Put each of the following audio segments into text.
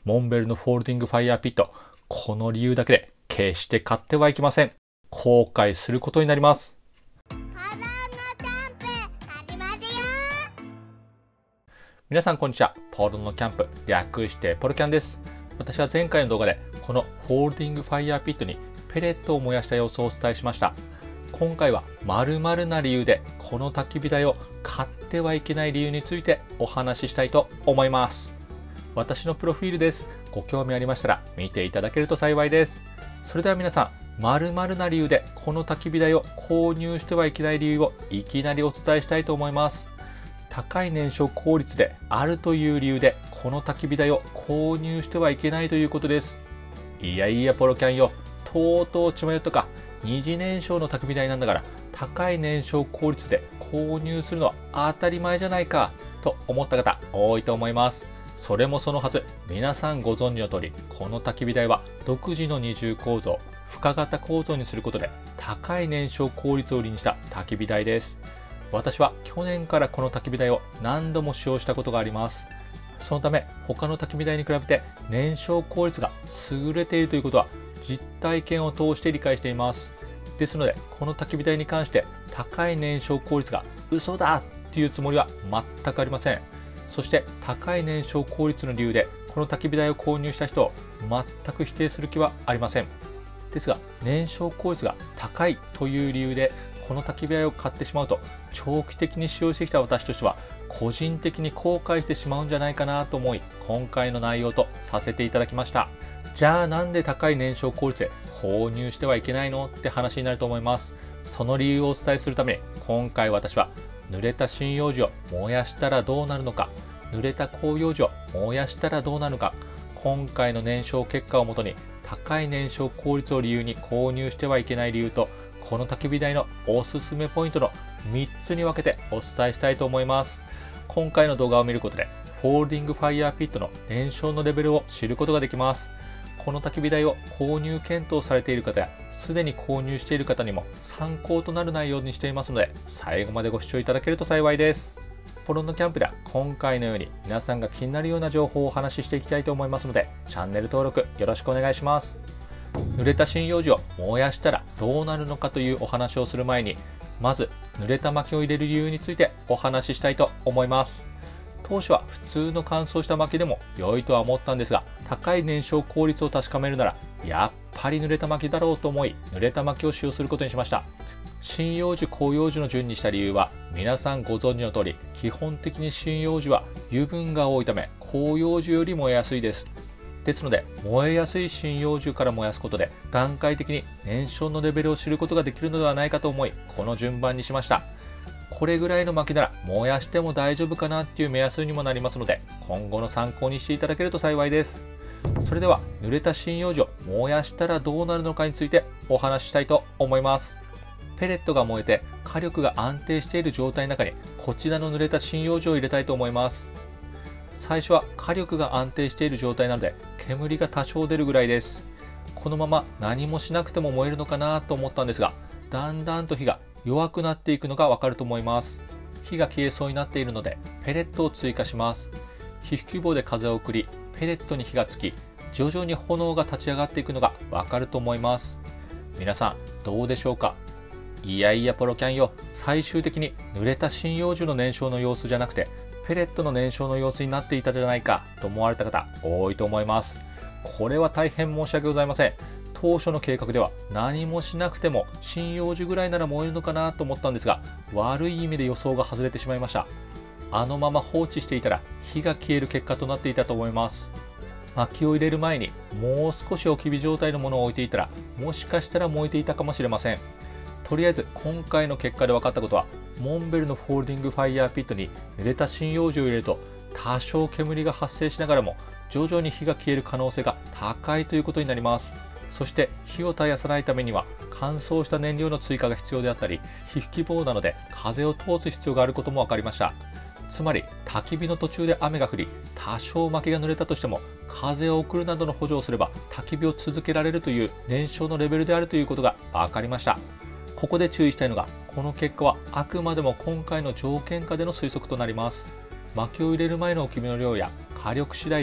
モンベルのフォールディングファイヤーピット、この理由だけで決して買ってはいけません。後悔することになります。皆さんこんにちは。ポロのキャンプ、略してポロキャンです。私は前回の動画でこのフォールディングファイヤーピットにペレットを燃やした様子をお伝えしました。今回は〇〇な理由でこの焚き火台を買ってはいけない理由についてお話ししたいと思います。私のプロフィールです。ご興味ありましたら見ていただけると幸いです。それでは皆さん、〇〇な理由でこの焚き火台を購入してはいけない理由をいきなりお伝えしたいと思います。高い燃焼効率であるという理由でこの焚き火台を購入してはいけないということです。いやいやポロキャンよ、とうとう血迷ったか。二次燃焼の焚き火台なんだから高い燃焼効率で購入するのは当たり前じゃないかと思った方多いと思います。それもそのはず。皆さんご存知の通り、この焚き火台は独自の二重構造、深型構造にすることで高い燃焼効率を売りにした焚き火台です。私は去年からこの焚き火台を何度も使用したことがあります。そのため他の焚き火台に比べて燃焼効率が優れているということは実体験を通して理解しています。ですのでこの焚き火台に関して高い燃焼効率が嘘だっていうつもりは全くありません。そして高い燃焼効率の理由でこの焚き火台を購入した人を全く否定する気はありません。ですが燃焼効率が高いという理由でこの焚き火台を買ってしまうと長期的に使用してきた私としては個人的に後悔してしまうんじゃないかなと思い、今回の内容とさせていただきました。じゃあなんで高い燃焼効率で購入してはいけないのって話になると思います。その理由をお伝えするために今回私は濡れた針葉樹を燃やしたらどうなるのか、濡れた広葉樹を燃やしたらどうなるのか、今回の燃焼結果をもとに高い燃焼効率を理由に購入してはいけない理由と、この焚き火台のおすすめポイントの3つに分けてお伝えしたいと思います。今回の動画を見ることでフォールディングファイヤーピットの燃焼のレベルを知ることができます。この焚き火台を購入検討されている方やすでに購入している方にも参考となる内容にしていますので、最後までご視聴いただけると幸いです。ポロのキャンプでは今回のように皆さんが気になるような情報をお話ししていきたいと思いますので、チャンネル登録よろしくお願いします。濡れた針葉樹を燃やしたらどうなるのかというお話をする前に、まず濡れた薪を入れる理由についてお話ししたいと思います。当初は普通の乾燥した薪でも良いとは思ったんですが、高い燃焼効率を確かめるならやっぱり濡れた薪だろうと思い、濡れた薪を使用することにしました。針葉樹広葉樹の順にした理由は皆さんご存知の通り、基本的に針葉樹は油分が多いため広葉樹より燃えやすいです。ですので燃えやすい針葉樹から燃やすことで段階的に燃焼のレベルを知ることができるのではないかと思い、この順番にしました。これぐらいの薪なら燃やしても大丈夫かなっていう目安にもなりますので、今後の参考にしていただけると幸いです。それでは濡れた針葉樹を燃やしたらどうなるのかについてお話ししたいと思います。ペレットが燃えて火力が安定している状態の中にこちらの濡れた針葉樹を入れたいと思います。最初は火力が安定している状態なので煙が多少出るぐらいです。このまま何もしなくても燃えるのかなと思ったんですが、だんだんと火が弱くなっていくのがわかると思います。火が消えそうになっているのでペレットを追加します。火吹き棒で風を送りペレットに火がつき、徐々に炎が立ち上がっていくのがわかると思います。皆さんどうでしょうか。いやいやポロキャンよ、最終的に濡れた針葉樹の燃焼の様子じゃなくてペレットの燃焼の様子になっていたじゃないかと思われた方多いと思います。これは大変申し訳ございません。当初の計画では何もしなくても針葉樹ぐらいなら燃えるのかなと思ったんですが、悪い意味で予想が外れてしまいました。あのまま放置していたら火が消える結果となっていたと思います。薪を入れる前にもう少し置き火状態のものを置いていたら、もしかしたら燃えていたかもしれません。とりあえず今回の結果で分かったことは、モンベルのフォールディングファイヤーピットに濡れた針葉樹を入れると多少煙が発生しながらも徐々に火が消える可能性が高いということになります。そして火を絶やさないためには乾燥した燃料の追加が必要であったり、火吹き棒なので風を通す必要があることも分かりました。つまり焚き火の途中で雨が降り多少薪が濡れたとしても風を送るなどの補助をすれば焚き火を続けられるという燃焼のレベルであるということが分かりました。ここで注意したいのが、この結果はあくまでも今回の条件下での推測となります。薪を入れる前の置き火の量や火力次第では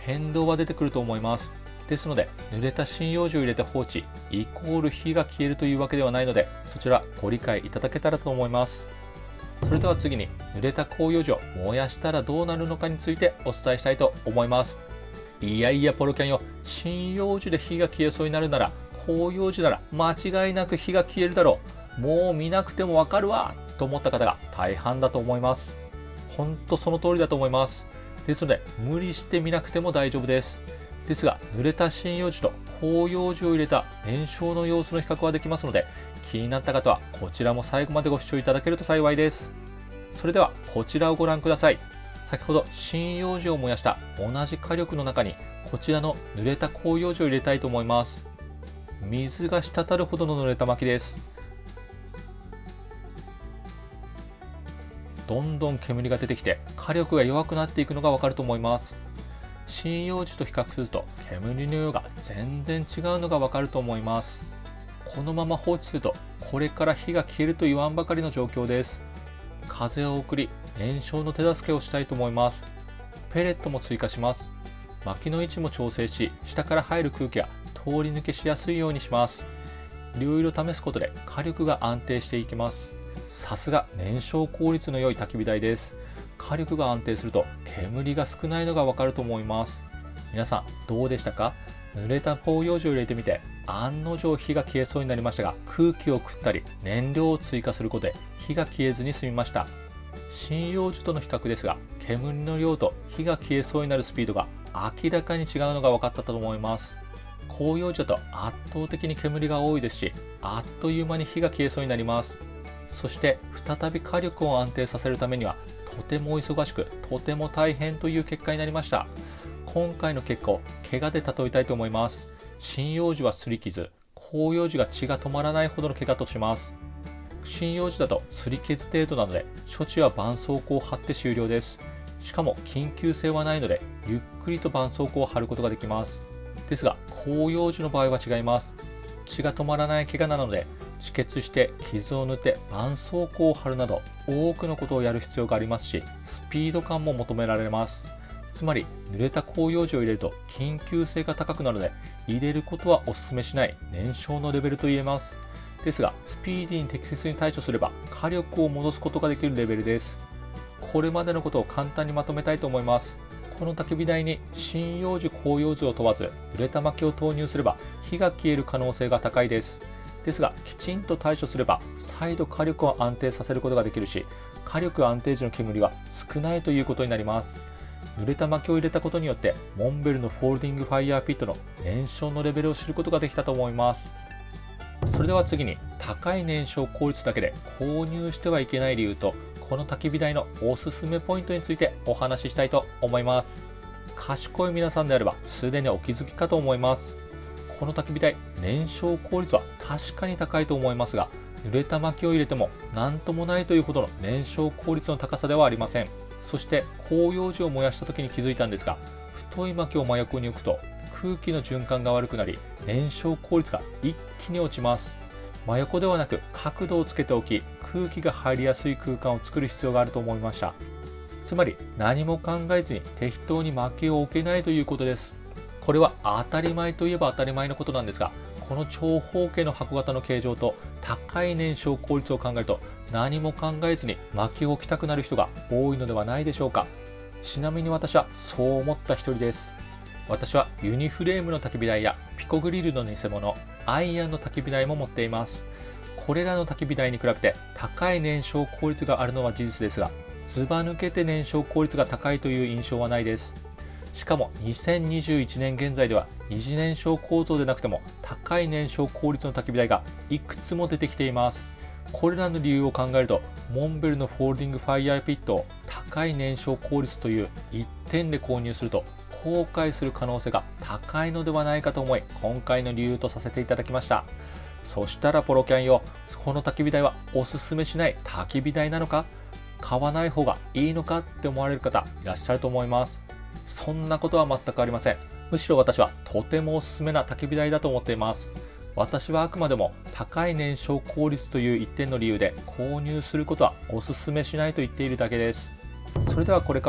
変動は出てくると思います。ですので、濡れた針葉樹を入れて放置イコール火が消えるというわけではないので、そちらご理解いただけたらと思います。それでは次に、濡れた広葉樹を燃やしたらどうなるのかについてお伝えしたいと思います。いやいやポロキャンよ、針葉樹で火が消えそうになるなら広葉樹なら間違いなく火が消えるだろう、もう見なくてもわかるわと思った方が大半だと思います。本当その通りだと思います。ですので無理して見なくても大丈夫です。ですが、濡れた針葉樹と広葉樹を入れた燃焼の様子の比較はできますので、気になった方はこちらも最後までご視聴いただけると幸いです。それではこちらをご覧ください。先ほど針葉樹を燃やした同じ火力の中にこちらの濡れた広葉樹を入れたいと思います。水が滴るほどの濡れた薪です。どんどん煙が出てきて火力が弱くなっていくのがわかると思います。針葉樹と比較すると煙の量が全然違うのがわかると思います。このまま放置するとこれから火が消えると言わんばかりの状況です。風を送り燃焼の手助けをしたいと思います。ペレットも追加します。薪の位置も調整し、下から入る空気が通り抜けしやすいようにします。いろいろ試すことで火力が安定していきます。さすが燃焼効率の良い焚き火台です。火力が安定すると煙が少ないのがわかると思います。皆さんどうでしたか？濡れた広葉樹を入れてみて案の定火が消えそうになりましたが、空気を食ったり燃料を追加することで火が消えずに済みました。針葉樹との比較ですが、煙の量と火が消えそうになるスピードが明らかに違うのが分かったと思います。広葉樹だと圧倒的に煙が多いですし、あっという間に火が消えそうになります。そして再び火力を安定させるためにはとても忙しく、とても大変という結果になりました。今回の結果を怪我で例えたいと思います。針葉樹は擦り傷、広葉樹が血が止まらないほどの怪我とします。針葉樹だと擦り傷程度なので、処置は絆創膏を貼って終了です。しかも緊急性はないので、ゆっくりと絆創膏を貼ることができます。ですが、広葉樹の場合は違います。血が止まらない怪我なので、止血して傷を塗って絆創膏を貼るなど、多くのことをやる必要がありますし、スピード感も求められます。つまり、濡れた広葉樹を入れると緊急性が高くなるので、入れることはお勧めしない燃焼のレベルと言えます。ですが、スピーディーに適切に対処すれば火力を戻すことができるレベルです。これまでのことを簡単にまとめたいと思います。この焚き火台に針葉樹、広葉樹を問わず、濡れた薪を投入すれば火が消える可能性が高いです。ですが、きちんと対処すれば再度火力を安定させることができるし、火力安定時の煙は少ないということになります。濡れた薪を入れたことによって、モンベルのフォールディングファイヤーピットの燃焼のレベルを知ることができたと思います。それでは次に、高い燃焼効率だけで購入してはいけない理由と、この焚き火台のおすすめポイントについてお話ししたいと思います。賢い皆さんであればすでにお気づきかと思います。この焚き火台、燃焼効率は確かに高いと思いますが、濡れた薪を入れても何ともないというほどの燃焼効率の高さではありません。そして広葉樹を燃やした時に気づいたんですが、太い薪を真横に置くと空気の循環が悪くなり、燃焼効率が一気に落ちます。真横ではなく角度をつけておき、空気が入りやすい空間を作る必要があると思いました。つまり何も考えずに適当に薪を置けないということです。これは当たり前といえば当たり前のことなんですが、この長方形の箱型の形状と高い燃焼効率を考えると、何も考えずに薪を置きたくなる人が多いのではないでしょうか。ちなみに私はそう思った一人です。私はユニフレームの焚き火台やピコグリルの偽物、アイアンの焚き火台も持っています。これらの焚き火台に比べて高い燃焼効率があるのは事実ですが、ずば抜けて燃焼効率が高いという印象はないです。しかも2021年現在では二次燃焼構造でなくても高い燃焼効率の焚き火台がいくつも出てきています。これらの理由を考えると、モンベルのフォールディングファイヤーピットを高い燃焼効率という一点で購入すると後悔する可能性が高いのではないかと思い、今回の理由とさせていただきました。そしたらポロキャンよ、この焚き火台はおすすめしない焚き火台なのか、買わない方がいいのかって思われる方いらっしゃると思います。そんなことは全くありません。むしろ私はとてもおすすめな焚き火台だと思っています。私はあくまでも高い燃焼効率という一点の理由で購入することはおすすめしないと言っているだけです。それではこれからは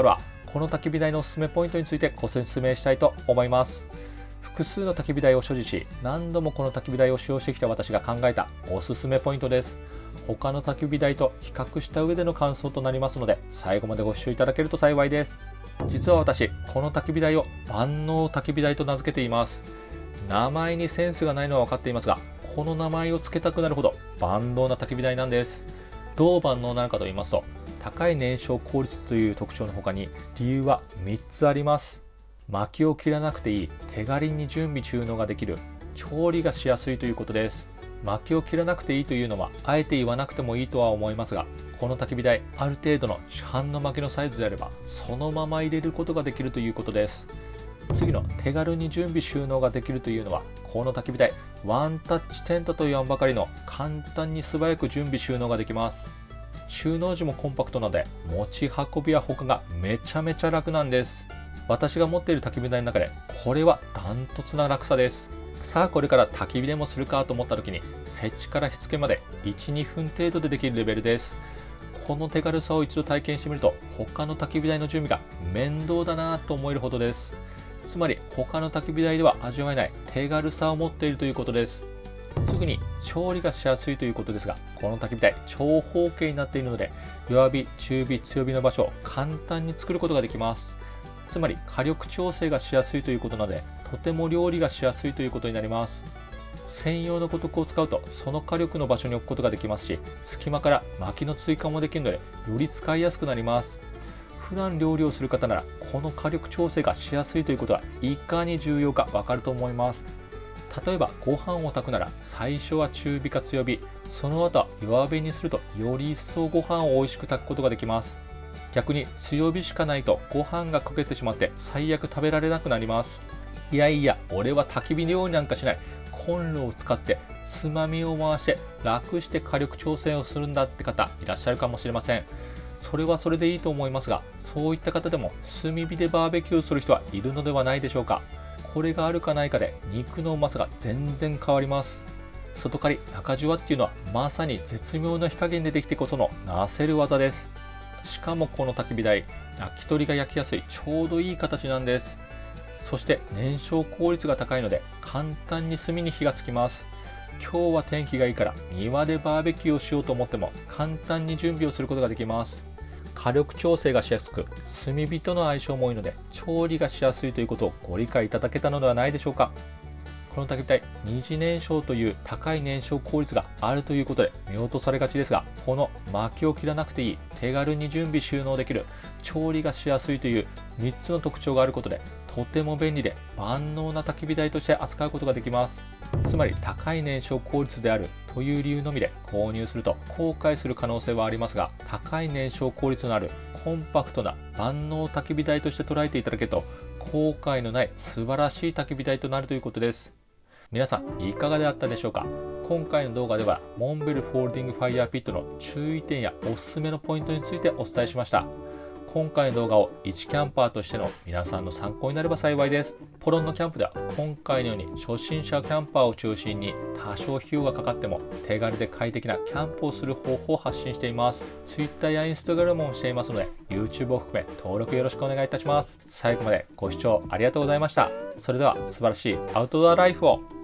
この焚き火台のおすすめポイントについてご説明したいと思います。複数の焚き火台を所持し、何度もこの焚き火台を使用してきた私が考えたおすすめポイントです。他の焚き火台と比較した上での感想となりますので、最後までご視聴いただけると幸いです。実は私、この焚き火台を万能焚き火台と名付けています。名前にセンスがないのは分かっていますが、この名前を付けたくなるほど万能な焚き火台なんです。どう万能なのかと言いますと、高い燃焼効率という特徴の他に理由は3つあります。薪を切らなくていい、手軽に準備収納ができる、調理がしやすいということです。薪を切らなくていいというのはあえて言わなくてもいいとは思いますが、この焚き火台、ある程度の市販の薪のサイズであればそのまま入れることができるということです。次の手軽に準備収納ができるというのは、この焚き火台ワンタッチテントと言わんばかりの簡単に素早く準備収納ができます。収納時もコンパクトなので持ち運びや他がめちゃめちゃ楽なんです。私が持っている焚き火台の中でこれはダントツな楽さです。さあこれから焚き火でもするかと思った時に、設置から火付けまで 1,2 分程度でできるレベルです。この手軽さを一度体験してみると、他の焚き火台の準備が面倒だなと思えるほどです。つまり他の焚き火台では味わえない手軽さを持っているということです。次に調理がしやすいということですが、この焚き火台長方形になっているので、弱火、中火、強火の場所を簡単に作ることができます。つまり火力調整がしやすいということなので、とても料理がしやすいということになります。専用の五徳を使うとその火力の場所に置くことができますし、隙間から薪の追加もできるのでより使いやすくなります。普段料理をする方ならこの火力調整がしやすいということはいかに重要かわかると思います。例えばご飯を炊くなら最初は中火か強火、その後は弱火にするとより一層ご飯を美味しく炊くことができます。逆に強火しかないとご飯が焦げてしまって最悪食べられなくなります。いやいや、俺は焚き火料理なんかしない、コンロを使ってつまみを回して楽して火力調整をするんだって方いらっしゃるかもしれません。それはそれでいいと思いますが、そういった方でも炭火でバーベキューをする人はいるのではないでしょうか。これがあるかないかで肉のうまさが全然変わります。外刈り中じわっていうのはまさに絶妙な火加減でできてこそのなせる技です。しかもこの焚き火台、焼き鳥が焼きやすいちょうどいい形なんです。そして燃焼効率が高いので簡単に炭に火がつきます。今日は天気がいいから庭でバーベキューをしようと思っても簡単に準備をすることができます。火力調整がしやすく、炭火との相性もいいので調理がしやすいということをご理解いただけたのではないでしょうか。この焚き火台、二次燃焼という高い燃焼効率があるということで見落とされがちですが、この薪を切らなくていい、手軽に準備収納できる、調理がしやすいという3つの特徴があることで、とても便利で万能な焚き火台として扱うことができます。つまり高い燃焼効率であるという理由のみで購入すると後悔する可能性はありますが、高い燃焼効率のあるコンパクトな万能焚き火台として捉えていただけると、後悔のない素晴らしい焚き火台となるということです。皆さんいかがであったでしょうか。今回の動画ではモンベルフォールディングファイヤーピットの注意点やおすすめのポイントについてお伝えしました。今回の動画を一キャンパーとしての皆さんの参考になれば幸いです。ポロンのキャンプでは今回のように初心者キャンパーを中心に多少費用がかかっても手軽で快適なキャンプをする方法を発信しています。Twitter や Instagram もしていますので YouTube を含め登録よろしくお願いいたします。最後までご視聴ありがとうございました。それでは素晴らしいアウトドアライフを。